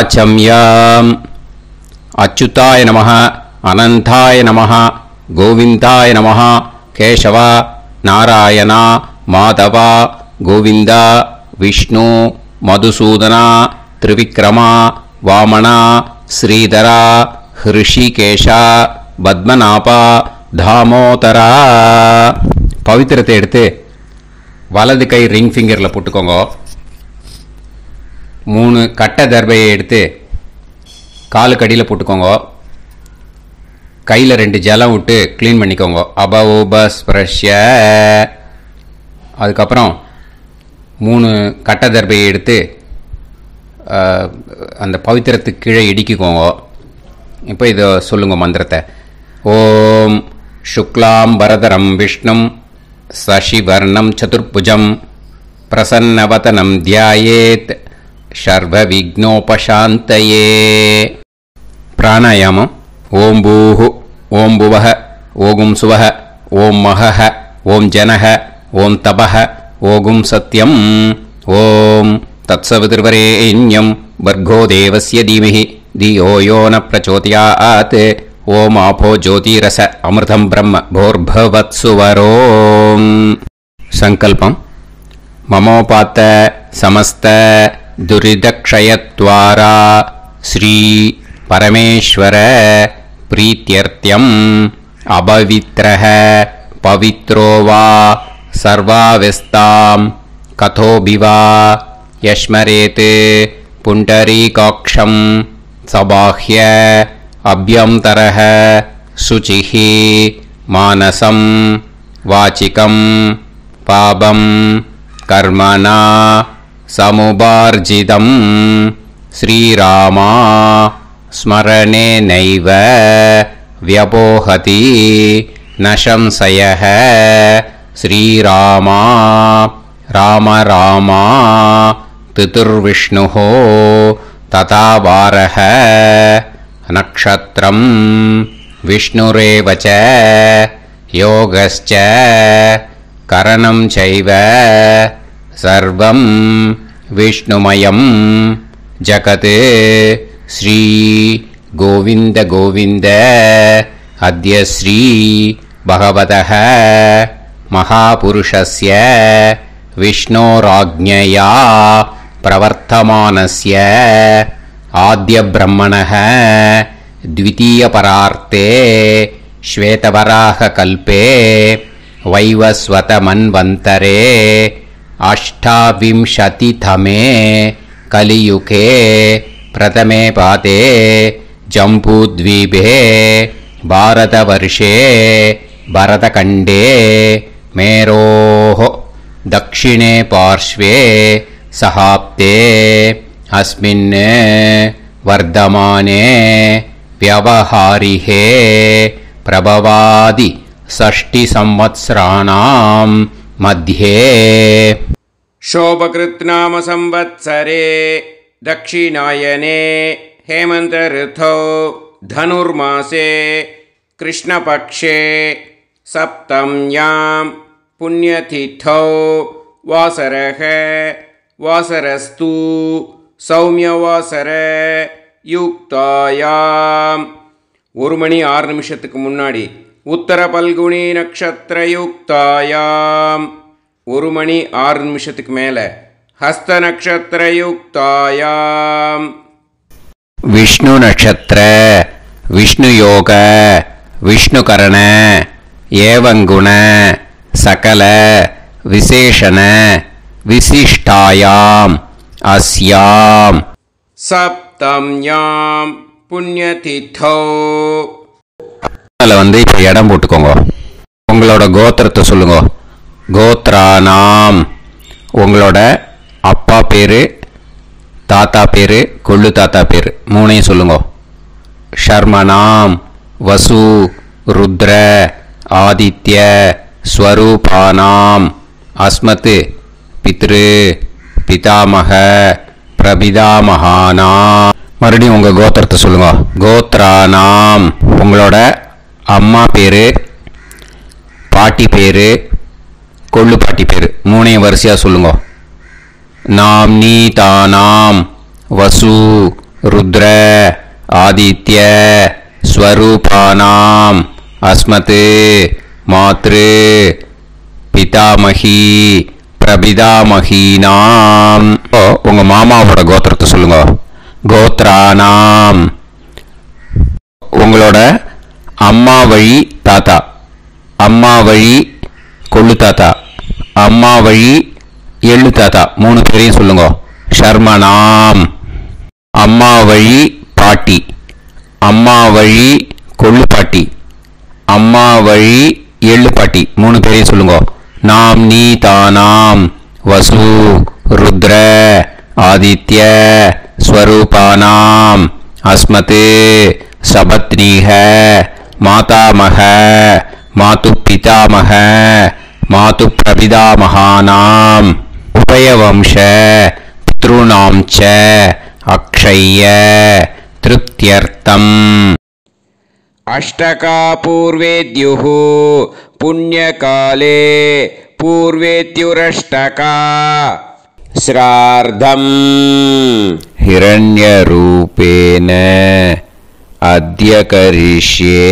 वाचम्याम् अच्युताय नमः अनंताय नमः गोविंदाय नमः केशव नारायण माधव गोविंद विष्णु मधुसूदन त्रिविक्रम वामन श्रीधर ऋषिकेश पद्मनाभ दामोदर पवित्रத்தை எடுத்து வலது கை ரிங் ஃபிங்கரில் போட்டுக்கோங்க. 3 கட்டை தர்பையை எடுத்து காலுக்கு அடியில் போட்டுக்கோங்க. கையில் 2 ஜலம் விட்டு க்ளீன் பண்ணிக்கோங்க. அபஓபஸ்பிரஷ்ய. அதுக்கப்புறம் 3 கட்டை தர்பையை எடுத்து அந்த பவித்திரத்துக்கு கீழே இடிக்கிக்கோங்க. இப்போ இதை சொல்லுங்க மந்திரத்தை. ஓம் சுக்லாம் வரதரம் விஷ்ணும் சசிவர்ணம் சதுர்புஜம் பிரசன்னவதனம் தியாயேத் சர்வ விக்னோபசாந்தயே. பிராணாயாமம். ஓம் பூஹு ஓம் புவஹ ஓகும் சுவஹ ஓம் மஹஹ ஓம் ஜனஹ ஓம் தபஹ ஓகும் சத்யம் ஓம் தத்சவிதுர்வரேண்யம் வர்கோ தேவஸ்ய தீமஹி தியோ யோ ந பிரச்சோதயாத் ஓம் ஆபோ ஜோதிரச அமிர்தம் பிரம்ம போர்பவத்சுவரோம். சங்கல்பம். மமோபாத்த சமஸ்த துரிதக்ஷயத்வாரா ஸ்ரீ பரமேஸ்வர பிரீத்யர்த்தியம் அபவித்ரஹ பவித்ரோ வா சர்வாவஸ்தாம் கதோபிவா யஸ்மரேத் புண்டரீகாக்ஷம் சபாஹ்ய அப்யந்தரஹ சுசிஹி மானசம் வாச்சிகம் பாபம் கர்மணா சமுபார்ஜிதம் ஸ்ரீராமா ஸ்மரணேனைவ வ்யபோஹதி நசம்சயஹ ஸ்ரீராமா ராம ராமா திதுர்விஷ்ணுஹோ ததா வாரஹ நக்ஷத்ரம் விஷ்ணுரேவச யோகஸ்ச கரணம் சைவ சர்வம் விஷ்ணுமயம் ஜகத் ஸ்ரீ கோவிந்த கோவிந்த அத்ய ஸ்ரீ பகவதः மகாபுருஷஸ்ய விஷ்ணோராஜ்ஞயா பிரவர்த்தமானஸ்ய ஆத்ய பிரம்மணः द्वितीयपरार्ते श्वेतवराह कल्पे वैवस्वत मन्वन्तरे अष्टाविंशतितमे कलियुगे प्रथमे पादे जम्बूद्वीपे भारतवर्षे भरतखण्डे मेरोः दक्षिणे पार्श्वे सहाब्दे अस्मिन् वर्धमाने व्यवहारिहे प्रभवादि 60 संवत्सराणां मध्ये शोभकृत् नाम संवत्सरे दक्षिणायने हेमन्त ऋतौ धनुर्मासे कृष्णपक्षे सप्तम्यां पुण्यतिथौ वासरः वासरस्तु सौम्यवासर युक्तायाम 1 மணி 6 நிமிஷத்துக்கு முன்னாடி உத்தர பல்குனி நட்சத்திர யுக்தாயாம் 1 மணி 6 நிமிஷத்துக்கு மேல ஹஸ்த நட்சத்திர யுக்தாயாம் விஷ்ணு நட்சத்திர விஷ்ணு யோக விஷ்ணு கரண ஏவங்குண சகல விசேஷண விசிஷ்டாயாம் अस्याम सप्तम्याम पुण्यतिथौ வந்து இப்போ இடம் போட்டுக்கோங்க. உங்களோட கோத்திரத்தை சொல்லுங்க. கோத்ரானாம் உங்களோட அப்பா பேரு தாத்தா பேரு கொள்ளு தாத்தா பேரு 3ஐயும் சொல்லுங்க. ஷர்மனாம் வசு ருத்ர ஆதித்ய ஸ்வரூபானாம் அஸ்மத் பித்ரு பிதாமக பிரபிதாமகானா. மறுபடியும் உங்கள் கோத்திரத்தை சொல்லுங்க. கோத்ரானாம் உங்களோட அம்மா பேர் பாட்டி பேர் கொள்ளு பாட்டி பேர் 3ஐயும் வரிசையாக சொல்லுங்க. நாம்னி தானாம் வசு ருத்ர ஆதித்ய ஸ்வரூபானாம் அஸ்மத் மாத்ரு பிதாமகி பிரபிதாமகீனாம். உங்கள் மாமாவோட கோத்திரத்தை சொல்லுங்க. கோத்ரானாம். உங்களோட அம்மா வழி தாத்தா, அம்மா வழி கொள்ளு தாத்தா, அம்மா வழி எள்ளு தாத்தா, 3 பேரையும் சொல்லுங்க. ஷர்மனாம். அம்மா வழி பாட்டி, அம்மா வழி கொள்ளு பாட்டி, அம்மா வழி எள்ளு பாட்டி, 3 பேரையும் சொல்லுங்க. நாம் நீ தானாம் வசு ருத்ர ஆதித்ய ஸ்வரூபானாம் அஸ்மத் சபத்னீஹ மாதாமக மாது பிதாமக மாது பிரபிதாமகானாம் உபயவம்ச பித்ருணாம் ச அக்ஷய்ய திருப்தியர்த்தம். அஷ்டகா பூர்வேத்யுः புண்ணியகாலே பூர்வேத்யுரஷ்டகா ஸ்ரார்த்தம் हिरण्यरूपेण अद्य करिष्ये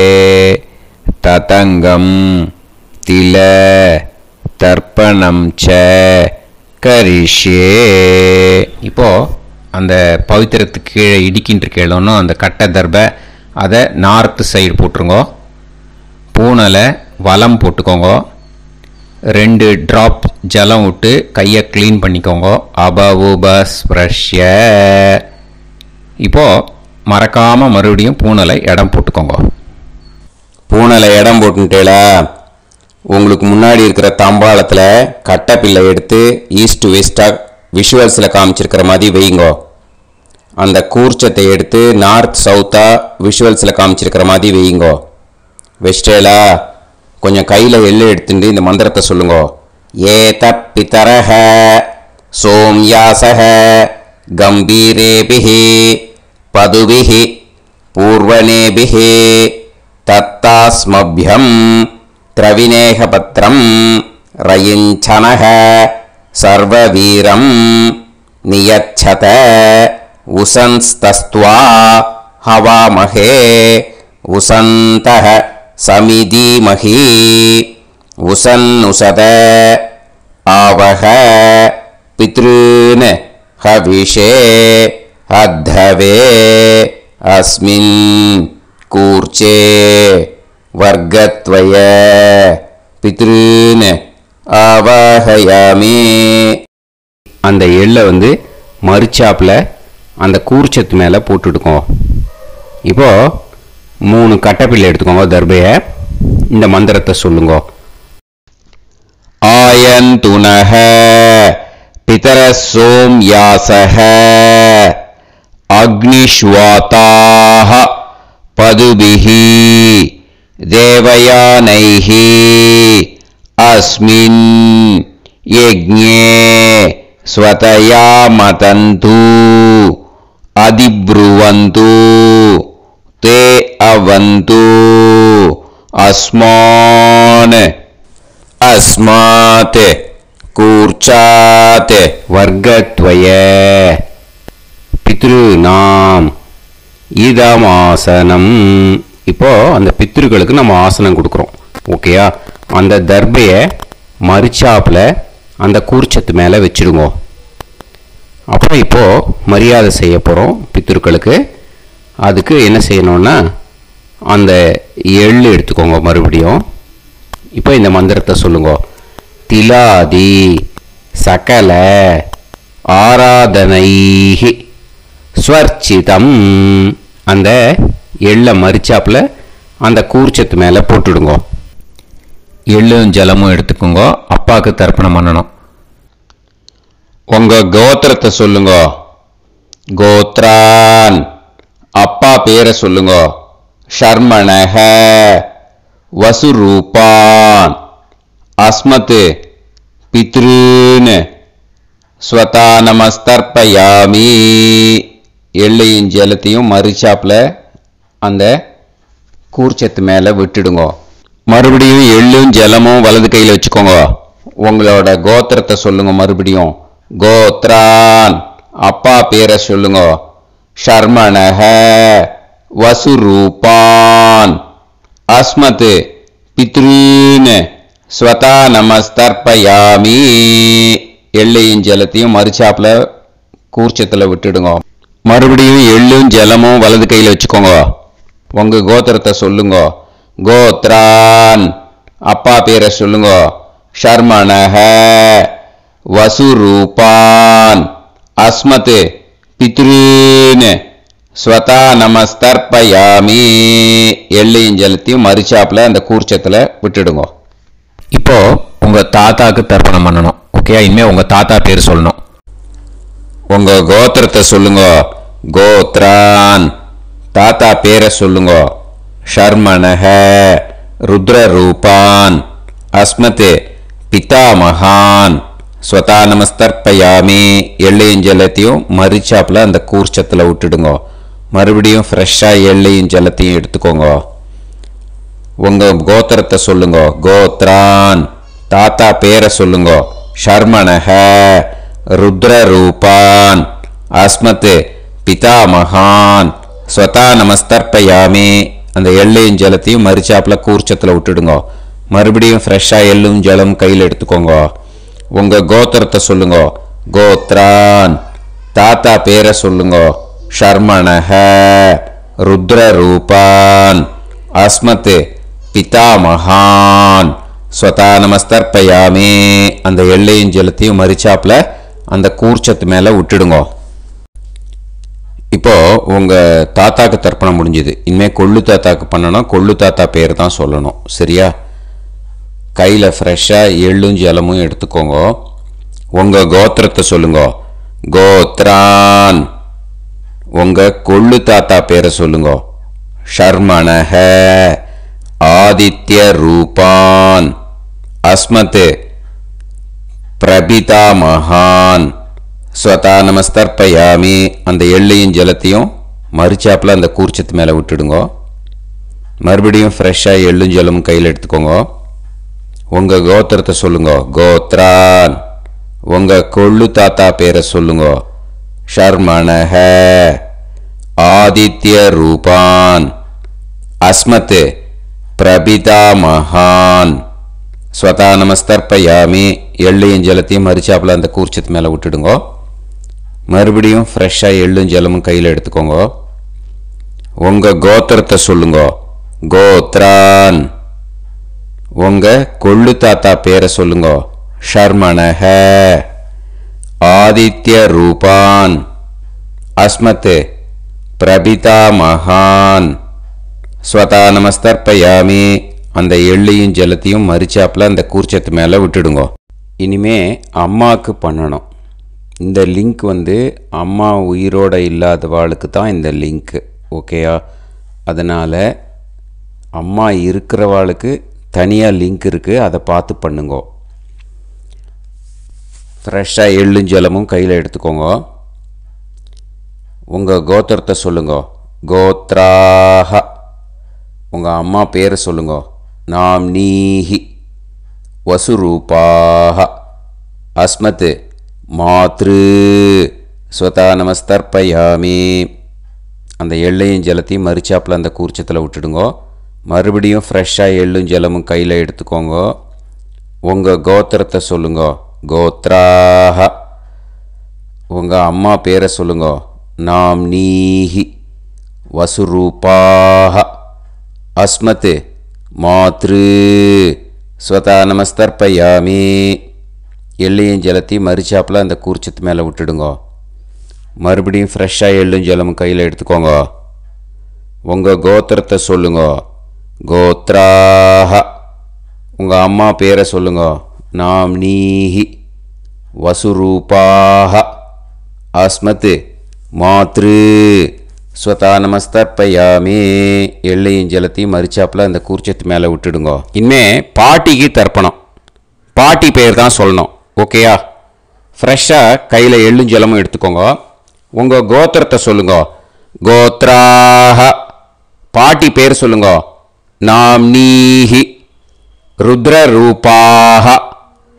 ततङ्गं तिल தர்ப்பணம் ச கரிஷ்யே. இப்போ அந்த பவித்திரத்துக்கு கீழே இடிக்கின்ற கீழே அந்த கட்டை தர்பை அதை நார்த்து சைடு போட்டுருங்கோ. பூனலை வலம் போட்டுக்கோங்க. 2 ட்ராப் ஜலம் விட்டு கையை க்ளீன் பண்ணிக்கோங்க. அபவுபஸ்ப்ரஷ்ய. இப்போது மறக்காமல் மறுபடியும் பூனலை இடம் போட்டுக்கோங்க. பூனலை இடம் போட்டுட்டேலா, உங்களுக்கு முன்னாடி இருக்கிற தாம்பாளத்தில் கட்டைப்பில்லை எடுத்து ஈஸ்ட் டு வெஸ்டாக விஷுவல்ஸில் காமிச்சிருக்கிற மாதிரி வைங்கோ. அந்த கூர்ச்சத்தை எடுத்து நார்த் சவுத்தாக விஷுவல்ஸில் காமிச்சிருக்கிற மாதிரி வைங்கோ. வெஸ்டேலா கொஞ்சம் கையில் எள்ளு எடுத்துட்டு இந்த மந்திரத்தை சொல்லுங்கோ. ஏத பிதரஹ சோம்யாசஹ கம்பீரேபிஹி பதுபிஹி பூர்வனேபிஹி தத்தாஸ்மப்யம் திரவிநேகபத்ரம் ரயிஞ்சனஹ சர்வவீரம் நியச்சத உசன்ஸ்தஸ்த்வா ஹவாமஹே உசந்தஹ சமிதீமஹி உசன்னுசத ஆவஹ பித்ருன் ஹவிஷே அத்தவே அஸ்மின் கூர்ச்சே வர்க்கத்வய பித்ருன் ஆவாஹயாமி. அந்த எள்ளை மரிச்சாப்பில் அந்த கூர்ச்சத்து மேலே போட்டுட்டுக்கோங்க. இப்போது 3 கட்டைப்பிள்ளை எடுத்துக்கோங்க. தர்பையை இந்த மந்திரத்தை சொல்லுங்க. ஆயந்துனஹ பிதர சோம்யாசஹ அக்னிஷ்வாதாஹ பதுபிஹி தேவயானைஹி அஸ்மின் யஜ்ஞே ஸ்வதயா மதந்து அதிப்ருவந்து தே அவது அஸ்மான் அஸ்மாத் கூர்ச்சாத் வர்க்கத்வய பித்ருநாம் இதமாசனம். இப்போ அந்த பித்ருக்களுக்கு நம்ம ஆசனம் கொடுக்குறோம். ஓகேயா? அந்த தர்பையை மரிச்சாப்பில் அந்த கூர்ச்சத்து மேலே வச்சுடுங்க. அப்புறம் இப்போது மரியாதை செய்ய போகிறோம் பித்ருக்களுக்கு. அதுக்கு என்ன செய்யணும்னா அந்த எள்ளு எடுத்துக்கோங்க. மறுபடியும் இப்போ இந்த மந்திரத்தை சொல்லுங்க. திலாதி சகல ஆராதனைஹி ஸ்வர்ச்சிதம். அந்த எள்ளை மரிச்சாப்பில் அந்த கூர்ச்சத்து மேலே போட்டுடுங்க. எள்ளும் ஜலமும் எடுத்துக்கோங்க. அப்பாவுக்கு தர்ப்பணம் பண்ணணும். உங்கள் கோத்திரத்தை சொல்லுங்க. கோத்ரான். அப்பா பேரை சொல்லுங்க. ஷர்மணஹ வசுரூபான் அஸ்மத் பித்ருன் ஸ்வதா நமஸ்தர்ப்பயாமி. எள்ளையும் ஜலத்தையும் மரிச்சாப்பில் அந்த கூர்ச்சத்து மேலே விட்டுடுங்க. மறுபடியும் எள்ளும் ஜலமும் வலது கையில் வச்சுக்கோங்க. உங்களோட கோத்திரத்தை சொல்லுங்க. மறுபடியும் கோத்ரான். அப்பா பேரை சொல்லுங்க. ஷர்மணஹ வசுரூபான் அஸ்மத் பித்ரூன் ஸ்வதா நமஸ்தர்ப்பயாமி. எள்ளையும் ஜலத்தையும் மறுச்சாப்புல கூர்ச்சத்தில் விட்டுடுங்க. மறுபடியும் எள்ளும் ஜலமும் வலது கையில் வச்சுக்கோங்க. உங்க கோத்திரத்தை சொல்லுங்க. கோத்ரான் அப்பா பேரை சொல்லுங்க. ஷர்மணஹ வசுரூபான் அஸ்மத் பித்ரூன் ஸ்வதா நமஸ்தர்ப்பயாமி. எள்ளையும் ஜலத்தையும் மறுச்சாப்புல அந்த கூர்ச்சத்தில் விட்டுடுங்க. இப்போ உங்க தாத்தாக்கு தர்ப்பணம் பண்ணணும். ஓகே, இனிமே உங்க தாத்தா பேர் சொல்லணும். உங்க கோத்திரத்தை சொல்லுங்க. கோத்ரான் தாத்தா பேரை சொல்லுங்க. ஷர்மணஹ ருத்ரரூபான் அஸ்மத் பிதாமகான் ஸ்வதா நமஸ்தர்ப்பயாமி. எள்ளையும் ஜலத்தையும் மரிச்சாப்புல அந்த கூர்ச்சத்தில் விட்டுடுங்க. மறுபடியும் ஃப்ரெஷ்ஷாக எள்ளையும் ஜலத்தையும் எடுத்துக்கோங்க. உங்க கோத்திரத்தை சொல்லுங்க. கோத்ரான் தாத்தா பேரை சொல்லுங்க. ஷர்மணஹ ருத்ரரூபான் அஸ்மத் பிதாமகான் ஸ்வதா நமஸ்தர்ப்பயாமி. அந்த எள்ளையும் ஜலத்தையும் மரிச்சாப்புல கூர்ச்சத்தில் விட்டுடுங்க. மறுபடியும் ஃப்ரெஷ்ஷாக எள்ளும் ஜலம் கையில் எடுத்துக்கோங்க. உங்க கோத்திரத்தை சொல்லுங்க. கோத்ரான் தாத்தா பேரை சொல்லுங்க. ஷர்மணஹ ருத்ரரூபான் அஸ்மத் பிதாமகான் ஸ்வதா நமஸ்தர்ப்பயாமி. அந்த எள்ளையும் ஜலத்தையும் மரிச்சாப்புல அந்த கூர்ச்சத்து மேலே விட்டுடுங்க. இப்போ உங்க தாத்தாக்கு தர்ப்பணம் முடிஞ்சுது. இனிமேல் கொள்ளு தாத்தாக்கு பண்ணணும். கொள்ளு தாத்தா பேர் தான் சொல்லணும். சரியா? கையில் ஃப்ரெஷ்ஷாக எள்ளும் ஜலமும் எடுத்துக்கோங்க. உங்க கோத்திரத்தை சொல்லுங்க. கோத்ரான் உங்க கொள்ளு தாத்தா பேரை சொல்லுங்க. ஷர்மணஹ ஆதித்ய ரூபான் அஸ்மத் பிரபிதாமகான் ஸ்வதா நமஸ்தர்ப்பயாமி. அந்த எள்ளையும் ஜலத்தையும் மரிச்சாப்பில் அந்த கூர்ச்சத்து மேலே விட்டுடுங்க. மறுபடியும் ஃப்ரெஷ்ஷாக எள்ளும் ஜலமும் கையில் எடுத்துக்கோங்க. உங்கள் கோத்திரத்தை சொல்லுங்க. கோத்ரான் உங்கள் கொள்ளு தாத்தா பேரை சொல்லுங்க. ஷர்மணஹ ஆதித்ய ரூபான் அஸ்மத் பிரபிதாமகான் ஸ்வதா நமஸ்தர்ப்பயாமி. எள்ளையும் ஜலத்தையும் மரிச்சாப்பில் அந்த கூர்ச்சத்து மேலே விட்டுடுங்க. மறுபடியும் ஃப்ரெஷ்ஷாக எள்ளும் ஜலமும் கையில் எடுத்துக்கோங்க. உங்கள் கோத்திரத்தை சொல்லுங்க. கோத்ரான் உங்கள் கொள்ளு தாத்தா பேரை சொல்லுங்க. ஷர்மணஹ ஆதித்ய ரூபான் அஸ்மத் பிரபிதாமகான் ஸ்வதா நமஸ்தர்ப்பயாமி. அந்த எள்ளையும் ஜலத்தையும் மரிச்சாப்பில் அந்த கூர்ச்சத்து மேலே விட்டுடுங்க. இனிமே அம்மாவுக்கு பண்ணணும். இந்த லிங்க் அம்மா உயிரோடு இல்லாதவாளுக்கு தான் இந்த லிங்க்கு. ஓகேயா? அதனால் அம்மா இருக்கிறவாளுக்கு தனியாக லிங்க் இருக்குது. அதை பார்த்து பண்ணுங்க. ஃப்ரெஷ்ஷாக எள்ளும் ஜலமும் கையில் எடுத்துக்கோங்க. உங்கள் கோத்திரத்தை சொல்லுங்க. கோத்ராஹ உங்கள் அம்மா பேரை சொல்லுங்க. நாம்னீஹி வசுரூபாஹ அஸ்மத் மாத்ரு ஸ்வதா நமஸ்தர்ப்பயாமி. அந்த எள்ளையும் ஜலத்தையும் மரிச்சாப்பில் அந்த கூர்ச்சத்தில் விட்டுடுங்க. மறுபடியும் ஃப்ரெஷ்ஷாக எள்ளும் ஜலமும் கையில் எடுத்துக்கோங்க. உங்கள் கோத்திரத்தை சொல்லுங்க. கோத்ராஹ உங்கள் அம்மா பேரை சொல்லுங்க. நாம்னீஹி வசுரூபாஹ அஸ்மத் மாத்ரு ஸ்வதா நமஸ்தர்ப்பயாமி. எள்ளையும் ஜலத்தையும் மரிச்சாப்பில் அந்த கூர்ச்சத்து மேலே விட்டுடுங்க. மறுபடியும் ஃப்ரெஷ்ஷாக எள்ளும் ஜலமும் கையில் எடுத்துக்கோங்க. உங்கள் கோத்திரத்தை சொல்லுங்க. கோத்ராஹ உங்கள் அம்மா பேரை சொல்லுங்க. நாம்னீஹி வசுரூபாஹ அஸ்மத் மாத்ரு ஸ்வதா நமஸ்தர்ப்பயாமி. எள்ளையும் ஜலத்தையும் மரிச்சாப்பில் அந்த கூர்ச்சத்து மேலே விட்டுடுங்க. இனிமே பாட்டிக்கு தர்ப்பணம். பாட்டி பேர் தான் சொல்லணும். ஓகேயா? ஃப்ரெஷ்ஷாக கையில் எள்ளும் ஜலமும் எடுத்துக்கோங்க. உங்கள் கோத்திரத்தை சொல்லுங்க. கோத்ராஹ பாட்டி பேர் சொல்லுங்க. நாம்னீஹி ருத்ரரூபாஹ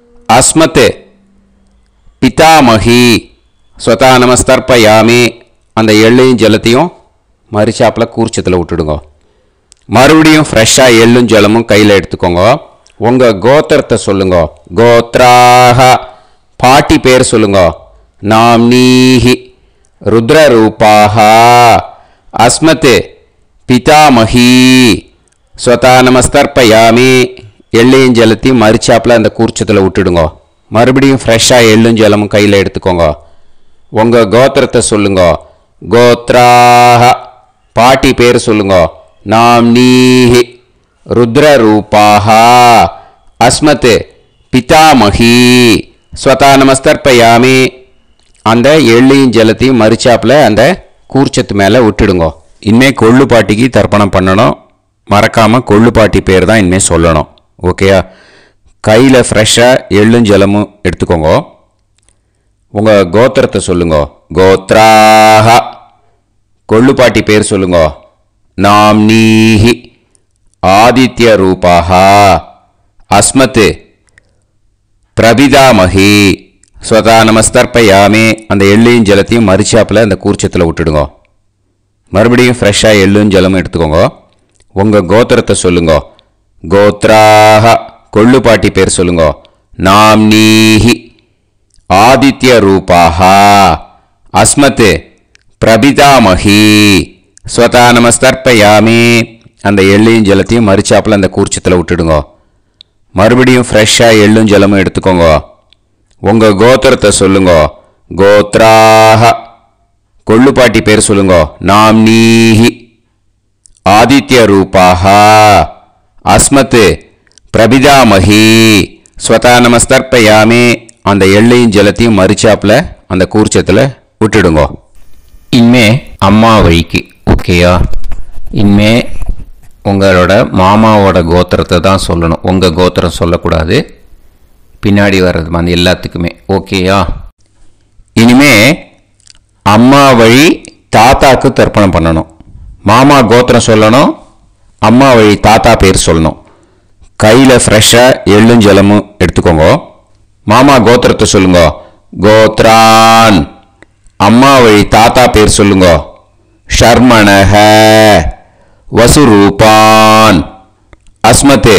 அஸ்மத் பிதாமகி ஸ்வதா நமஸ்தர்ப்பயாமி. அந்த எள்ளையும் ஜலத்தையும் மறிச்சாப்பில் கூர்ச்சத்தில் விட்டுடுங்க. மறுபடியும் ஃப்ரெஷ்ஷாக எள்ளும் ஜலமும் கையில் எடுத்துக்கோங்க. உங்கள் கோத்திரத்தை சொல்லுங்க. கோத்ராக பாட்டி பேர் சொல்லுங்க. நாம்னீஹி ருத்ரரூபாக அஸ்மத் பிதாமஹி ஸ்வதா நமஸ்தர்ப்பயாமி. எள்ளையும் ஜலத்தையும் மறிச்சாப்பில் அந்த கூர்ச்சத்தில் விட்டுடுங்க. மறுபடியும் ஃப்ரெஷ்ஷாக எள்ளும் ஜலமும் கையில் எடுத்துக்கோங்க. உங்கள் கோத்திரத்தை சொல்லுங்க. கோத்ராக பாட்டி பேர் சொல்லுங்க. நாம்னீஹி ருத்ரரூபாக அஸ்மத் பிதாமஹி ஸ்வதா நமஸ்தர்ப்பயாமி. அந்த எள்ளையும் ஜலத்தையும் மறிச்சாப்பில் அந்த கூர்ச்சத்து மேலே விட்டுடுங்க. இனிமேல் கொள்ளு பாட்டிக்கு தர்ப்பணம் பண்ணணும். மறக்காமல் கொள்ளு பாட்டி பேர் தான் இனிமேல் சொல்லணும். ஓகேயா? கையில் ஃப்ரெஷ்ஷாக எள்ளும் ஜலமும் எடுத்துக்கோங்க. உங்கள் கோத்திரத்தை சொல்லுங்க. கோத்ராக கொள்ளு பாட்டி பேர் சொல்லுங்க. நாம்னீஹி ஆதித்ய ரூபாக அஸ்மத் பிரபிதாமஹி ஸ்வதா நமஸ்தர்ப்பயாமி. அந்த எள்ளையும் ஜலத்தையும் மறிச்சாப்பில் அந்த கூர்ச்சத்தில் விட்டுடுங்க. மறுபடியும் ஃப்ரெஷ்ஷாக எள்ளும் ஜலமும் எடுத்துக்கோங்க. உங்கள் கோத்திரத்தை சொல்லுங்க. கோத்ராக கொள்ளு பாட்டி பேர் சொல்லுங்க. நாம்னீஹி ஆதித்ய ரூபாக அஸ்மத் பிரபிதாமஹி ஸ்வதா நமஸ்தர்ப்பயாமி. அந்த எள்ளையும் ஜலத்தையும் மறிச்சாப்பில் அந்த கூர்ச்சத்தில் விட்டுடுங்க. மறுபடியும் ஃப்ரெஷ்ஷாக எள்ளும் ஜலமும் எடுத்துக்கோங்க. உங்கள் கோத்திரத்தை சொல்லுங்க. கோத்ராக கொள்ளு பாட்டி பேர் சொல்லுங்க. நாம்னீஹி ஆதித்ய ரூபாக அஸ்மத் பிரபிதாமஹி ஸ்வதா நமஸ்தர்ப்பயாமி. அந்த எள்ளையும் ஜலத்தையும் மறிச்சாப்பில் அந்த கூர்ச்சத்தில் விட்டுடுங்க. இனிமே அம்மா வழிக்கு. ஓகேயா? இனிமே உங்களோட மாமாவோட கோத்திரத்தை தான் சொல்லணும். உங்கள் கோத்திரம் சொல்லக்கூடாது. பின்னாடி வர்றது மாதிரி எல்லாத்துக்குமே. ஓகேயா? இனிமே அம்மா வழி தாத்தாக்கு தர்ப்பணம் பண்ணணும். மாமா கோத்திரம் சொல்லணும். அம்மா வழி தாத்தா பேர் சொல்லணும். கையில் ஃப்ரெஷ்ஷாக எள்ளும் ஜலமும் எடுத்துக்கோங்க. மாமா கோத்திரத்தை சொல்லுங்க. கோத்ரான். அம்மா வழி தாத்தா பேர் சொல்லுங்க. ஷர்மணஹ வசுரூபான் அஸ்மத்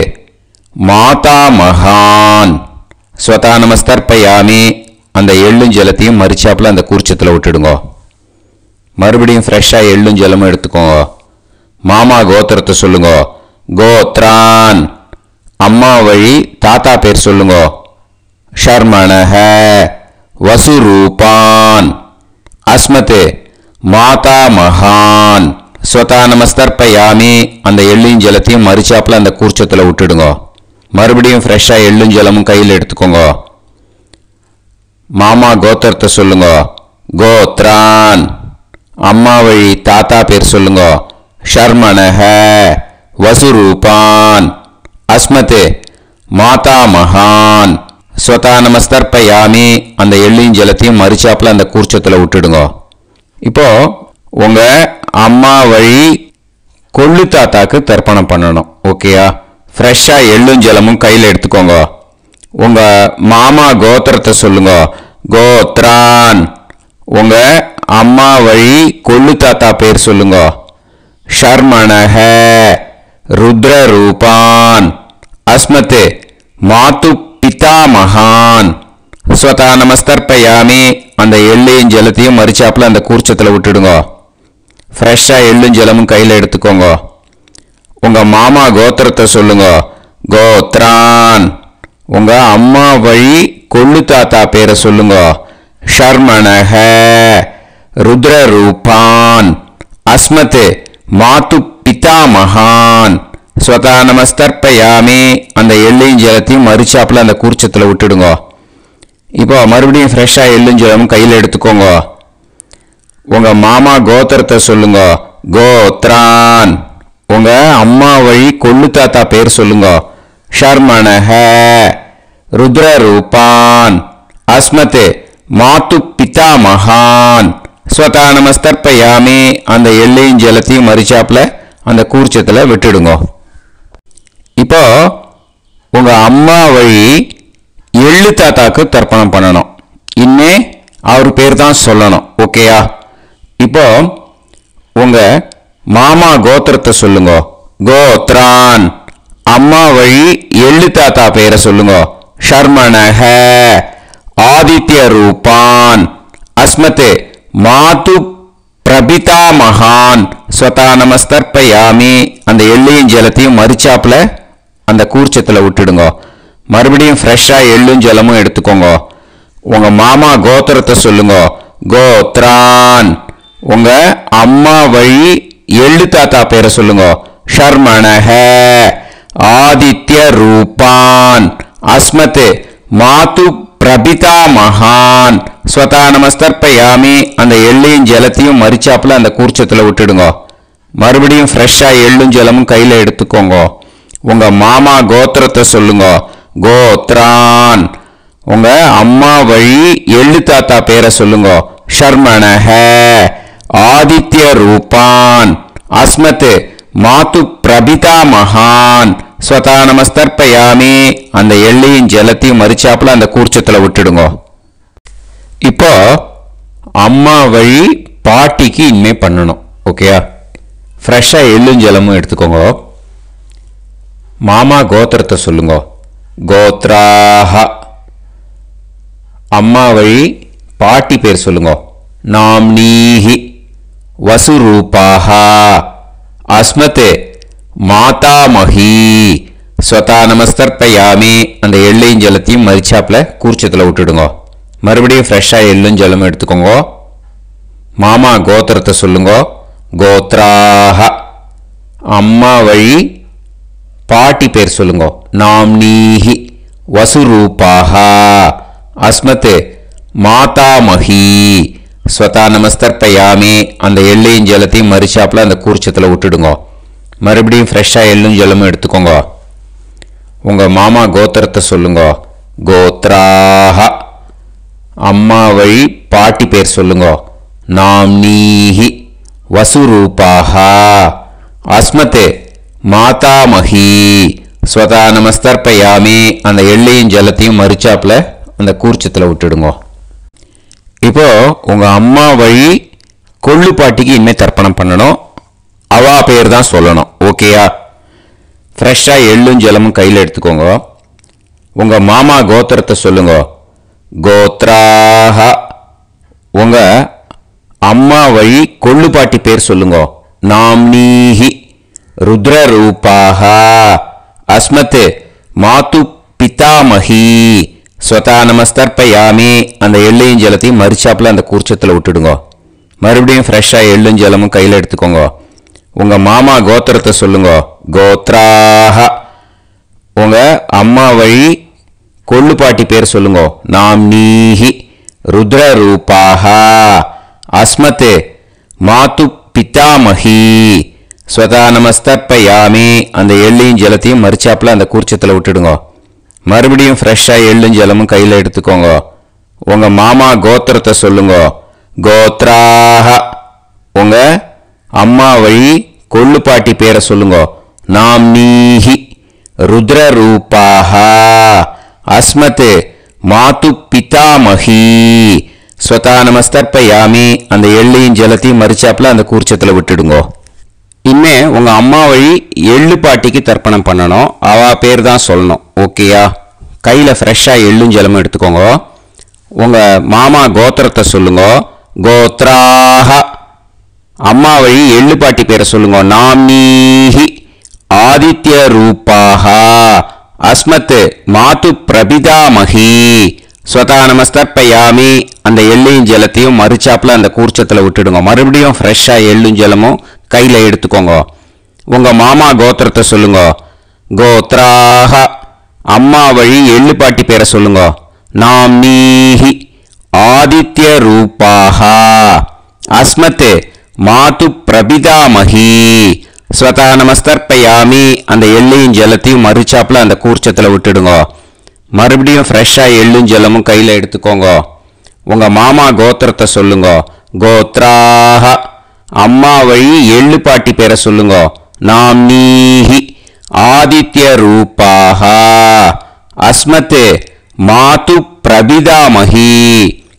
மாதாமகான் ஸ்வதா நமஸ்தர்ப்பயாமி. அந்த எள்ளும் ஜலத்தையும் மறிச்சாப்பில் அந்த கூர்ச்சத்தில் விட்டுடுங்க. மறுபடியும் ஃப்ரெஷ்ஷாக எள்ளும் ஜலமும் எடுத்துக்கோங்க. மாமா கோத்திரத்தை சொல்லுங்க. கோத்ரான். அம்மா வழி தாத்தா பேர் சொல்லுங்க. ஷர்மணஹ வசுரூபான் அஸ்மத் மாதாமகான் ஸ்வதா நமஸ்தர்ப்பயாமி. அந்த எள்ளையும் ஜலத்தையும் மறிச்சாப்பில் அந்த கூர்ச்சத்தில் விட்டுடுங்க. மறுபடியும் ஃப்ரெஷ்ஷாக எள்ளும் ஜலமும் கையில் எடுத்துக்கோங்க. மாமா கோத்திரத்தை சொல்லுங்க. கோத்ரான். அம்மா வழி தாத்தா பேர் சொல்லுங்க. ஷர்மணஹ வசுரூபான் அஸ்மத் மாதாமகான் ஸ்வதா நமஸ்தர்ப்பயாமி. அந்த எள்ளையும் ஜலத்தையும் மறிச்சாப்பில் அந்த கூர்ச்சத்தில் விட்டுடுங்க. இப்போ உங்கள் அம்மா வழி கொள்ளு தாத்தாக்கு தர்ப்பணம் பண்ணணும். ஓகேயா? ஃப்ரெஷ்ஷாக எள்ளும் ஜலமும் கையில் எடுத்துக்கோங்க. உங்கள் மாமா கோத்திரத்தை சொல்லுங்க. கோத்ரான். உங்கள் அம்மா வழி கொள்ளு தாத்தா பேர் சொல்லுங்க. ஷர்மணஹ ருத்ரரூபான் அஸ்மத் மாது பிதாமகான் ஸ்வதா நமஸ்தர்ப்பயாமி. அந்த எள்ளையும் ஜலத்தையும் மறிச்சாப்பில் அந்த கூர்ச்சத்தில் விட்டுடுங்க. ஃப்ரெஷ்ஷாக எள்ளும் ஜலமும் கையில் எடுத்துக்கோங்க. உங்கள் மாமா கோத்திரத்தை சொல்லுங்க. கோத்ரான். உங்கள் அம்மா வழி கொள்ளு தாத்தா பேரை சொல்லுங்க. ஷர்மணஹ ருத்ரரூபான் அஸ்மத் மாது பிதாமகான் ஸ்வதா நமஸ்தர்ப்பயாமி. அந்த எள்ளையும் ஜலத்தையும் மறிச்சாப்பில் அந்த கூர்ச்சத்தில் விட்டுடுங்க. இப்போ மறுபடியும் ஃப்ரெஷ்ஷாக எள்ளும் ஜலமும் கையில் எடுத்துக்கோங்க. உங்கள் மாமா கோத்திரத்தை சொல்லுங்க. கோத்ரான். உங்கள் அம்மா வழி கொள்ளு தாத்தா பேர் சொல்லுங்க. ஷர்மணஹ ருத்ரரூபான் அஸ்மத் மாது பிதாமகான் ஸ்வதா நமஸ்தர்ப்பயாமி. அந்த எள்ளையும் ஜலத்தையும் மறிச்சாப்பில் அந்த கூர்ச்சத்தில் விட்டுடுங்க. இப்போ உங்கள் அம்மா வழி எள்ளு தாத்தாக்கு தர்ப்பணம் பண்ணணும். இனிமே அவர் பேர் தான் சொல்லணும். ஓகேயா? இப்போ உங்க மாமா கோத்திரத்தை சொல்லுங்க. கோத்ரான். அம்மா வழி எள்ளு தாத்தா பெயரை சொல்லுங்க. ஷர்மணஹ. ஆதித்ய ரூபான். அஸ்மதே மாது பிரபிதா மகான் ஸ்வதா நமஸ்தர்ப்பயாமி. அந்த எள்ளையும் ஜலத்தையும் மறிச்சாப்புல அந்த கூர்ச்சத்தில் விட்டுடுங்க. மறுபடியும் ஃப்ரெஷ்ஷாக எள்ளும் ஜலமும் எடுத்துக்கோங்க. உங்க மாமா கோத்திரத்தை சொல்லுங்க. கோத்ரான். உங்க அம்மா வழி எள்ளு தாத்தா பேரை சொல்லுங்க. ஷர்மணஹ. ஆதித்ய ரூபான். அஸ்மதே மாது பிரபிதா மகான் ஸ்வதா நமஸ்தர்ப்பயாமி. அந்த எள்ளையும் ஜலத்தையும் மறிச்சாப்புல அந்த கூர்ச்சத்தில் விட்டுடுங்க. மறுபடியும் ஃப்ரெஷ்ஷாக எள்ளும் ஜலமும் கையில் எடுத்துக்கோங்க. உங்க மாமா கோத்திரத்தை சொல்லுங்க. கோத்ரான். உங்க அம்மா வழி எள்ளு தாத்தா பேரை சொல்லுங்க. ஷர்மணஹ. ஆதித்ய ரூபான். அஸ்மத் மாது பிரபிதா மகான் ஸ்வதா நமஸ்தர்ப்பயாமி. அந்த எள்ளையும் ஜலத்தையும் மறிச்சாப்புல அந்த கூர்ச்சத்தில் விட்டுடுங்க. இப்போ அம்மா வழி பாட்டிக்கு இனிமே பண்ணணும். ஓகேயா? ஃப்ரெஷ்ஷாக எள்ளும் ஜலமும் எடுத்துக்கோங்க. மாமா கோத்திரத்தை சொல்லுங்க. கோத்ராஹ. அம்மா வழி பாட்டி பேர் சொல்லுங்க. நாம்னீஹி. வசுரூபாஹ. அஸ்மதே மாதாமஹி ஸ்வதா நமஸ்தர்ப்பயாமி. அந்த எள்ளையும் ஜலத்தையும் மறிச்சாப்புல கூர்ச்சத்தில் விட்டுடுங்க. மறுபடியும் ஃப்ரெஷ்ஷாக எள்ளும் ஜலமும் எடுத்துக்கோங்க. மாமா கோத்திரத்தை சொல்லுங்க. கோத்ராஹ. அம்மா வழி பாட்டி பேர் சொல்லுங்க. நாம்னீஹி. வசுரூபாஹ. அஸ்மத் மாதாமஹி ஸ்வதா நமஸ்தர்ப்பயாமி. அந்த எள்ளையும் ஜலத்தையும் மறிச்சாப்புல அந்த கூர்ச்சத்தில் விட்டுடுங்க. மறுபடியும் ஃப்ரெஷ்ஷாக எள்ளும் ஜலமும் எடுத்துக்கோங்க. உங்கள் மாமா கோத்திரத்தை சொல்லுங்க. கோத்ராஹ. அம்மா வழி பாட்டி பேர் சொல்லுங்க. நாம்னீஹி. வசுரூபாஹ. அஸ்மத் மாதாமஹி ஸ்வதா நமஸ்தர்ப்பயாமி. அந்த எள்ளையும் ஜலத்தையும் மறிச்சாப்புல அந்த கூர்ச்சத்தில் விட்டுடுங்க. இப்போ உங்கள் அம்மா வழி கொள்ளு பாட்டிக்கு இனிமேல் தர்ப்பணம் பண்ணணும். அவா பேர் தான் சொல்லணும். ஓகேயா? ஃப்ரெஷ்ஷாக எள்ளும் ஜலமும் கையில் எடுத்துக்கோங்க. உங்கள் மாமா கோத்திரத்தை சொல்லுங்க. கோத்ராஹ. உங்கள் அம்மா வழி கொள்ளு பாட்டி பேர் சொல்லுங்க. நாம்னீஹி. ருத்ரரூபாஹ. அஸ்மத் மாது பிதாமஹி ஸ்வதா நமஸ்தர்ப்பயாமி. அந்த எள்ளையும் ஜலத்தையும் மறிச்சாப்புல அந்த கூர்ச்சத்தில் விட்டுடுங்க. மறுபடியும் ஃப்ரெஷ்ஷாக எள்ளும் ஜலமும் கையில் எடுத்துக்கோங்க. உங்கள் மாமா கோத்திரத்தை சொல்லுங்க. கோத்ராஹ. உங்கள் அம்மா வழி கொள்ளு பாட்டி பேர் சொல்லுங்க. நாம்னீஹி. ருத்ரரூபாஹ. அஸ்மத் மாது பிதாமஹி ஸ்வதா நமஸ்தர்ப்பயாமி. அந்த எள்ளையும் ஜலத்தையும் மறிச்சாப்புல அந்த கூர்ச்சத்தில் விட்டுடுங்க. மறுபடியும் ஃப்ரெஷ்ஷாக எள்ளும் ஜலமும் கையில் எடுத்துக்கோங்க. உங்கள் மாமா கோத்திரத்தை சொல்லுங்க. கோத்ராஹ. உங்கள் அம்மா வழி கொள்ளு பாட்டி பேரை சொல்லுங்க. நாம்னீஹி. ருத்ரரூபாஹ. அஸ்மத் மாது பிதாமஹி ஸ்வதா நமஸ்தர்ப்பயாமி. அந்த எள்ளையும் ஜலத்தையும் மறிச்சாப்புல அந்த கூர்ச்சத்தில் விட்டுடுங்க. இனிமே உங்கள் அம்மா வழி எள்ளு பாட்டிக்கு தர்ப்பணம் பண்ணணும். அவா பேர் தான் சொல்லணும். ஓகேயா? கையில் ஃப்ரெஷ்ஷாக எள்ளும் ஜலமும் எடுத்துக்கோங்க. உங்கள் மாமா கோத்திரத்தை சொல்லுங்க. கோத்ராஹ. அம்மா வழி எள்ளு பாட்டி பேரை சொல்லுங்க. நாம்னீஹி. ஆதித்ய ரூபாஹ. அஸ்மத் மாது பிரபிதாமஹி ஸ்வதா நமஸ்தர்ப்பயாமி. அந்த எள்ளையும் ஜலத்தையும் மறிச்சாப்புல அந்த கூர்ச்சத்தில் விட்டுடுங்க. மறுபடியும் ஃப்ரெஷ்ஷாக எள்ளும் ஜலமும் கையில் எடுத்துக்கோங்க. உங்கள் மாமா கோத்திரத்தை சொல்லுங்க. கோத்ராஹ. அம்மா வழி எள்ளு பாட்டி பேரை சொல்லுங்க. நாம்னீஹி. ஆதித்ய ரூபாஹ. அஸ்மத் மாது பிரபிதாமஹி ஸ்வதா நமஸ்தர்ப்பயாமி. அந்த எள்ளையும் ஜலத்தையும் மறிச்சாப்புல அந்த கூர்ச்சத்தில் விட்டுடுங்க. மறுபடியும் ஃப்ரெஷ்ஷாக எள்ளும் ஜலமும் கையில் எடுத்துக்கோங்க. உங்கள் மாமா கோத்திரத்தை சொல்லுங்க. கோத்ராஹ. அம்மா வழி எள்ளு பாட்டி பேரை சொல்லுங்க. நாம்னீஹி. ஆதித்ய ரூபாஹ. அஸ்மத் மாது பிரபிதாமஹி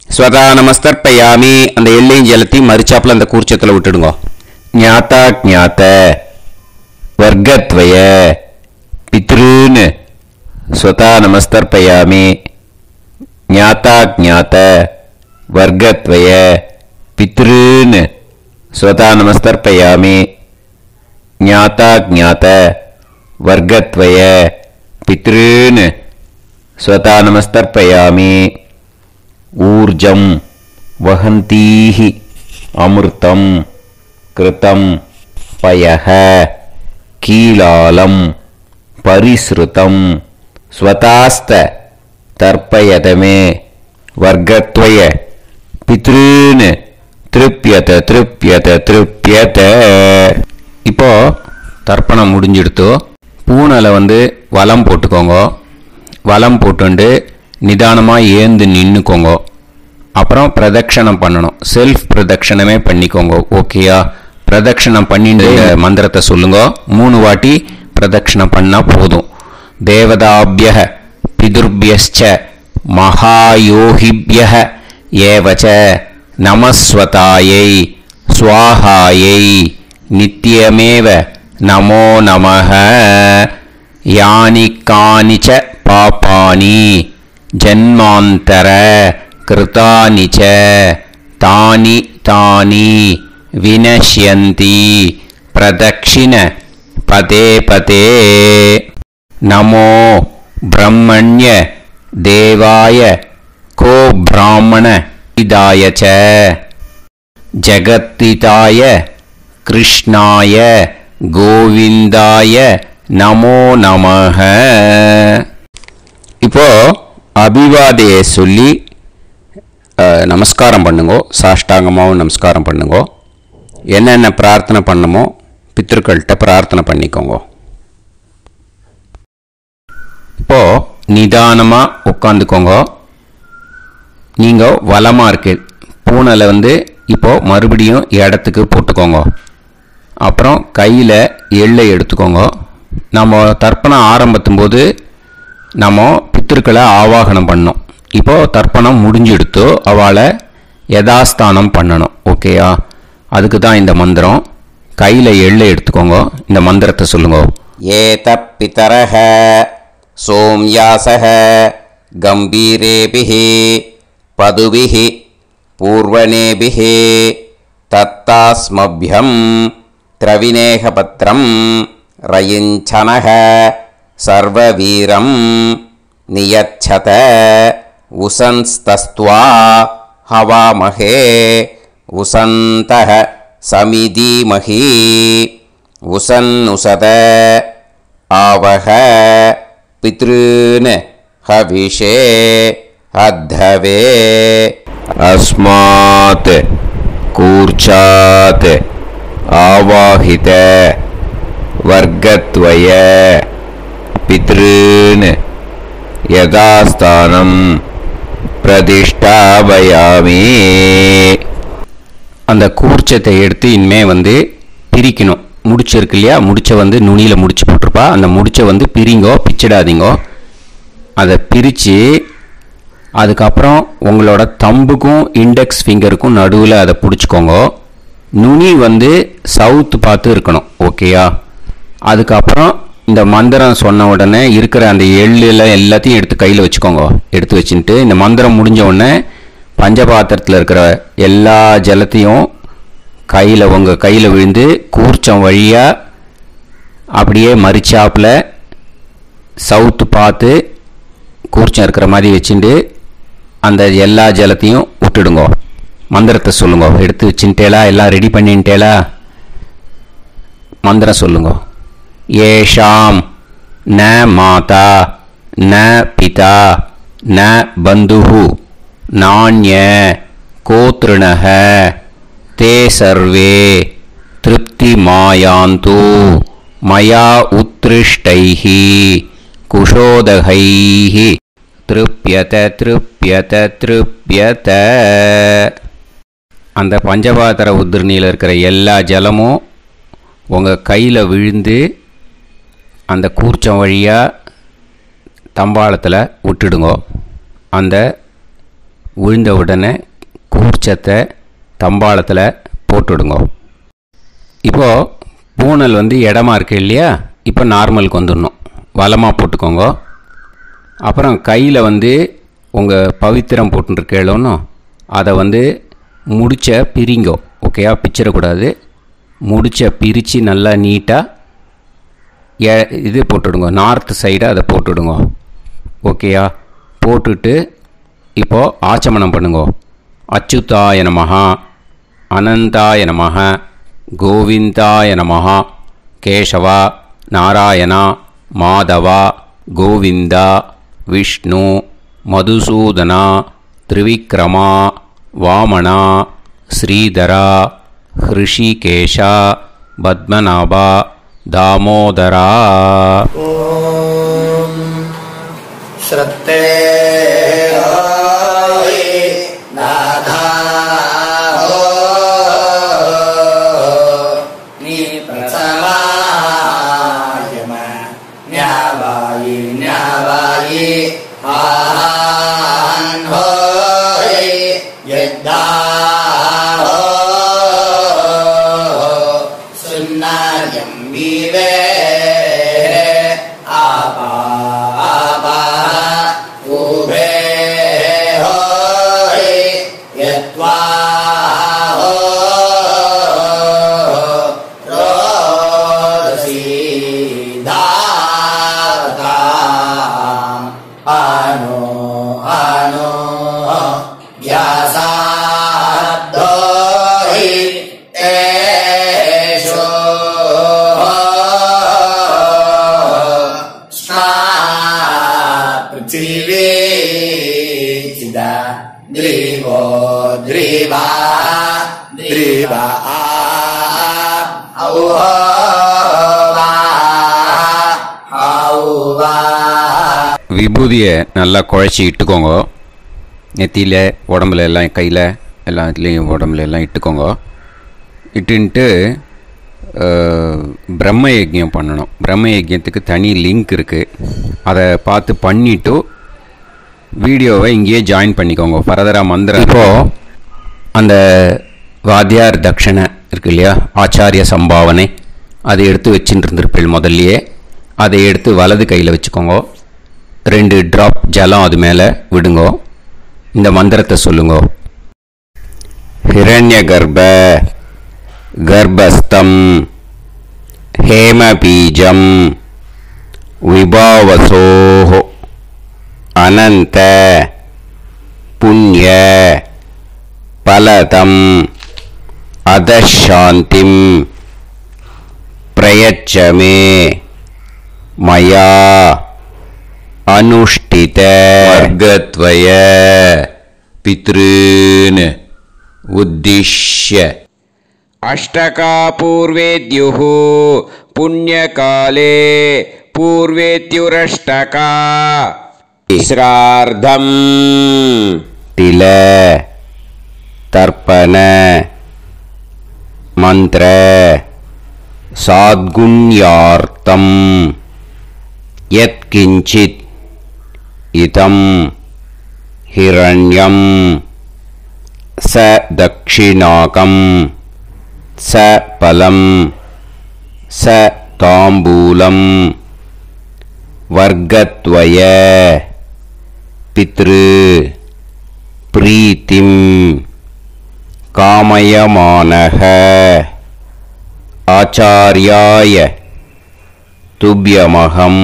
ஸ்வதா நமஸ்தர்ப்பயாமி. அந்த எல்லையும் ஜலத்தையும் மறிச்சாப்புல அந்த கூர்ச்சத்தில் விட்டுடுங்க. ஞாத்தா ஜாத்த வர்க்கத்வய பித்ருன்னு ஸ்வதா நமஸ்தர்ப்பயாமி. ஞாத்தா ஜாத்த வர்க்கத்வய பித்ருன்னு ஸ்வதா நமஸ்தர்ப்பயாமி. ஞாத்தா ஜாத்த வர்க்கத்வய பித்ருன்னு ஸ்வதா நமஸ்தர்ப்பயாமி. ஊர்ஜம் வஹந்தீஹி அமிர்தம் கிருதம் பயஹ கீலாலம் பரிஸ்ருதம் ஸ்வதாஸ்த தர்ப்பயதமே வர்க்கத்வய பித்ருன்னு திருப்யத திருப்யத திருப்யத. இப்போ தர்ப்பணம் முடிஞ்சிடுத்தோ. பூனலை வலம் போட்டுக்கோங்க. வலம் போட்டுண்டு நிதானமாக ஏந்து நின்றுக்கோங்க. அப்புறம் பிரதட்சணம் பண்ணணும். செல்ஃப் பிரதட்சணமே பண்ணிக்கோங்க. ஓகேயா? பிரதட்சணம் பண்ணிட்டு மந்திரத்தை சொல்லுங்க. 3 வாட்டி பிரதட்சணம் பண்ணால் போதும். தேவதாபிய பிதுர்பியஸ்ச மகாயோகிபிய ஏவச்ச நமஸ்வதாயை ஸ்வாஹாயை நித்யமேவ நமோ நமஹ. யானி கானிச்ச பாபானி ஜன்மாந்தர கிருதானி ச தானி தானி வினஷ்யந்தி பிரதக்ஷிண பதே பதே. நமோ பிரம்மண்ய தேவாய கோ பிராமண இதாய ச ஜகத்திதாய கிருஷ்ணாய கோவிந்தாய நமோ நமஹ. இப்போ அபிவாதையை சொல்லி நமஸ்காரம் பண்ணுங்கோ. சாஷ்டாங்கமாகவும் நமஸ்காரம் பண்ணுங்கோ. என்னென்ன பிரார்த்தனை பண்ணமோ பித்ருக்கள்கிட்ட பிரார்த்தனை பண்ணிக்கோங்க. இப்போ நிதானமாக உட்காந்துக்கோங்க. நீங்கள் வலமாக இருக்கு பூனலை இப்போ மறுபடியும் இடத்துக்கு போட்டுக்கோங்க. அப்புறம் கையில் எள்ளை எடுத்துக்கோங்க. நம்ம தர்ப்பணம் ஆரம்பித்தும் போது நம்ம பித்திருக்களை ஆவாகனம் பண்ணோம். இப்போது தர்ப்பணம் முடிஞ்செடுத்து அவளை யதாஸ்தானம் பண்ணணும். ஓகேயா? அதுக்கு தான் இந்த மந்திரம். கையில் எள்ளை எடுத்துக்கோங்க. இந்த மந்திரத்தை சொல்லுங்க. ஏத பிதரஹ சோம்யாசஹ கம்பீரேபிஹி பதுபிஹி பூர்வணேபிஹி தத்தாஸ்மப்யம் திரவிநேகபத்ரம் ரயிஞ்சனஹ சர்வவீரம் நியச்சத உசன்ஸ்தஸ்த்வா ஹவாமஹே உசந்தஹ சமிதீமஹி உசன்னுசத ஆவஹ பித்ருன் ஹவிஷே அத்தவே. அஸ்மாத் கூர்ச்சாத் ஆவாஹித வர்க்கத்வய பித்ருன் யதாஸ்தானம் பிரதிஷ்டாபயாமி. அந்த கூர்ச்சத்தை எடுத்து இனிமே பிரிக்கணும். முடிச்சிருக்கு இல்லையா? முடிச்ச நுனியில் முடிச்சு போட்டிருப்பா. அந்த முடிச்ச பிரிங்கோ, பிச்சிடாதீங்கோ. அதை பிரித்து அதுக்கப்புறம் உங்களோட தம்புக்கும் இண்டெக்ஸ் ஃபிங்கருக்கும் நடுவில் அதை பிடிச்சிக்கோங்க. நுனி சவுத்து பார்த்து இருக்கணும். ஓகேயா? அதுக்கப்புறம் இந்த மந்திரம் சொன்ன உடனே இருக்கிற அந்த எள்ளில் எல்லாத்தையும் எடுத்து கையில் வச்சுக்கோங்க. எடுத்து வச்சுட்டு இந்த மந்திரம் முடிஞ்ச உடனே பஞ்சபாத்திரத்தில் இருக்கிற எல்லா ஜலத்தையும் உங்கள் கையில் விழுந்து கூர்ச்சம் வழியாக அப்படியே மறிச்சாப்பில் சவுத்து பார்த்து கூர்ச்சம் இருக்கிற மாதிரி வச்சுட்டு அந்த எல்லா ஜலத்தையும் விட்டுடுங்க. மந்திரத்தை சொல்லுங்க. எடுத்து வச்சுட்டேலா? எல்லாம் ரெடி பண்ணிட்டேலா? மந்திரம் சொல்லுங்க. ஏஷாம் ந மாதா ந பிதா ந பந்துஹு நாண்ய கோத்ருணஹ தே சர்வே திருப்தி மாயாந்து மயா உத்ருஷ்டைஹி குஷோதகைஹி திருப்யத திருப்யத திருப்யத. அந்த பஞ்சபாத்திர உதிரணியில் இருக்கிற எல்லா ஜலமும் உங்கள் கையில் விழுந்து அந்த கூர்ச்சம் வழியாக தம்பாளத்தில் விட்டுடுங்க. அந்த விழுந்த உடனே கூர்ச்சத்தை தம்பாளத்தில் போட்டுவிடுங்க. இப்போது பூனல் இடமா இருக்கு இல்லையா, இப்போ நார்மலுக்கு வந்துடணும். வலமாக போட்டுக்கோங்க. அப்புறம் கையில் உங்கள் பவித்திரம் போட்டுருக்கேளோன்னு அதை முடிச்ச பிரிங்கோ. ஓகேயா, பிச்சிடக்கூடாது. முடிச்ச பிரித்து நல்லா நீட்டாக இது போட்டுடுங்க, நார்த் சைடை அதை போட்டுவிடுங்க. ஓகேயா, போட்டுட்டு இப்போது ஆச்சமனம் பண்ணுங்க. அச்சுதாய நமஹ, அனந்தாய நமஹ, கோவிந்தாய நமஹ, கேசவா, நாராயணா, மாதவா, கோவிந்தா, விஷ்ணு, மதுசூதனா, திரிவிக்ரமா, வாமனா, ஸ்ரீதரா, ஹிருஷிகேஷா, பத்மநாபா, தாமோதரா. ஓம் ஸ்ரத்தே நாதா நீ பிரசமாயம ஞாவாயி ஞாவாயி ஆஹான் ஹோய் யத்தா சுன்னாயம் வீவே ஆபா ஆபா உபே ஹோய் யத்வா ரோதசி தாவதாம் அனோ அனோ வ்யாசாத்தோஹி தேஷோ ஸ்மா பிருத்திவி சிதா த்ரிவோ த்ரிவா த்ரிவா விபூதியை நல்லா குழச்சி இட்டுக்கோங்க. நெத்தியில், உடம்புல எல்லாம், கையில் எல்லாம் இதுலேயும் உடம்புல எல்லாம் இட்டுக்கோங்க. இட்டுன்ட்டு பிரம்ம யஜ்யம் பண்ணணும். பிரம்ம யஜ்யத்துக்கு தனி லிங்க் இருக்குது. அதை பார்த்து பண்ணிவிட்டு வீடியோவை இங்கேயே ஜாயின் பண்ணிக்கோங்க. ஃபர்தராக மந்திரம். இப்போது அந்த வாத்தியார் தட்சணை இருக்கு இல்லையா, ஆச்சாரிய சம்பாவனை, அதை எடுத்து வச்சுட்டு இருந்திருப்பேன் முதல்லையே. அதை எடுத்து வலது கையில் வச்சுக்கோங்க. 2 ட்ராப் ஜலம் அது மேலே விடுங்கோ. இந்த மந்திரத்தை சொல்லுங்க. ஹிரண்ய கர்ப்ப கர்ப்பஸ்தம் ஹேமபீஜம் விபாவசோஹ அனந்த புண்ணிய பலதம் அதசாந்திம் பிரயச்சமே மயா அனுஷ்டித வர்கத்வய பித்ருன் உத்திஷ்ய அஷ்டகா பூர்வேத்யுः புண்ணியகாலே பூர்வேத்யுரஷ்டகா ஸ்ரார்த்தம் தில தர்ப்பண மந்திர சாத்குண்யார்த்தம் யத்கிஞ்சித் இதம் ஹிரண்யம் ச தக்ஷிணாகம் ச பலம் ச தாம்பூலம் வர்கத்வய பித்ரு பிரீத்திம் காமயமானஹ ஆச்சார்யாய துப்யமகம்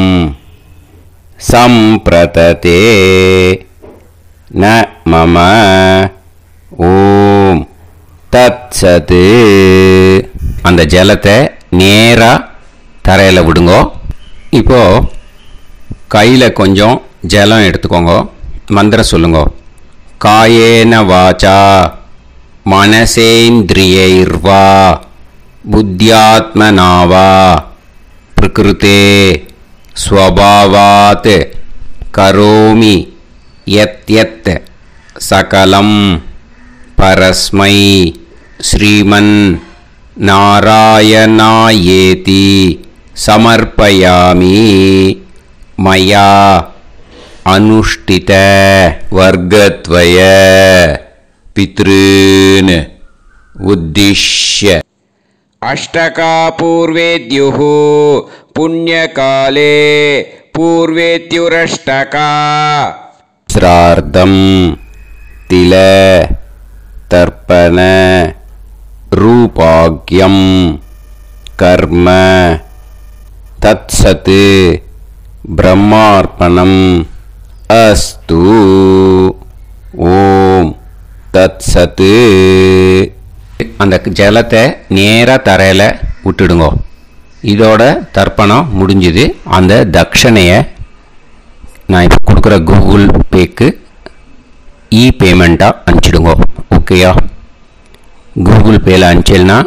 சம்பிரததே ந மம ஓம் தத்சத். அந்த ஜலத்தை நேராக தரையில் விடுங்கோ. இப்போது கையில் கொஞ்சம் ஜலம் எடுத்துக்கோங்க. மந்திரம் சொல்லுங்க. காயேன வாச்சா மனசேந்திரியைர்வா புத்தியாத்மனாவா பிரகிருதே ஸ்வபாவாத் கரோமி யத் யத் சகலம் பரஸ்மை ஸ்ரீமன் நாராயணாயேதி சமர்ப்பயாமி மயா अनुष्ठित वर्गद्वय पितॄन् उद्दिश्य अष्टका पूर्वेद्युः पुण्यकाले पूर्वेत्युरष्टका श्रार्धं तिल तर्पण रूपाग्यं कर्म तत्सत् ब्रह्मार्पणम् अस्तु ओम तत्सत् அந்த ஜலத்தை நேராக தரையில் விட்டுடுங்க. இதோட தர்ப்பணம் முடிஞ்சுது. அந்த தட்சணையை நான் இப்போ கொடுக்குற கூகுள் பேக்கு பேமெண்ட்டாக அனுப்பிச்சிடுங்க. ஓகேயா? கூகுள் பேயில் அனுப்பிச்சல்னா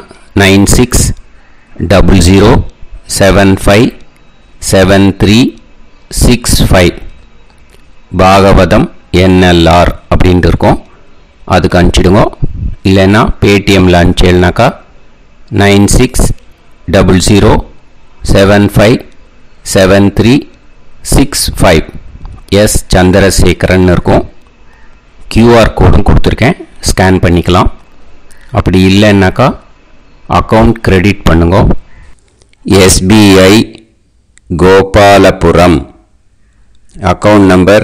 9600757365 பாகவதம் NLR அப்படின்ட்டு இருக்கும். அதுக்கு அனுப்பிச்சிடுங்க. இல்லைன்னா பேடிஎம்மில் அனுப்பிச்சேல்னாக்கா 9600757365 எஸ் சந்திரசேகரன் இருக்கும். QR கோடும் கொடுத்துருக்கேன், ஸ்கேன் பண்ணிக்கலாம். அப்படி இல்லைன்னாக்கா அக்கௌண்ட் கிரெடிட் பண்ணுங்க. SBI Gopalapuram account number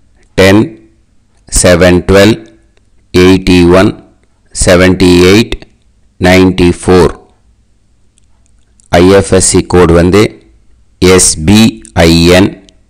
10-7-12-81-78-94. IFSC code வந்து SBIN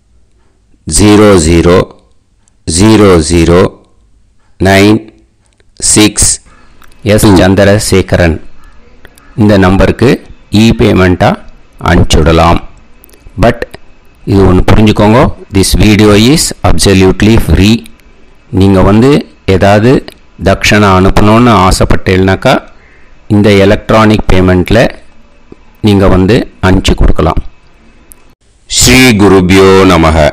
000096. எஸ் சந்திரசேகரன் இந்த நம்பருக்கு பேமெண்ட்டாக அனுப்பிச்சுடலாம். பட் இது ஒன்று புரிஞ்சுக்கோங்க, this video is absolutely free. நீங்கள் வந்து ஏதாவது தட்சணை அனுப்பணுன்னு ஆசைப்பட்டேன்னாக்கா இந்த எலக்ட்ரானிக் பேமெண்ட்டில் நீங்கள் வந்து அனுப்பிச்சி கொடுக்கலாம். ஸ்ரீ குருபியோ நமஹ.